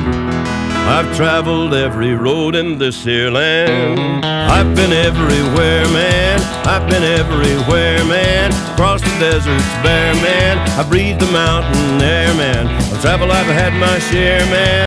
I've traveled every road in this here land. I've been everywhere, man. I've been everywhere, man. Across the deserts bare, man. I breathed the mountain air, man. Of travel I've had my share, man.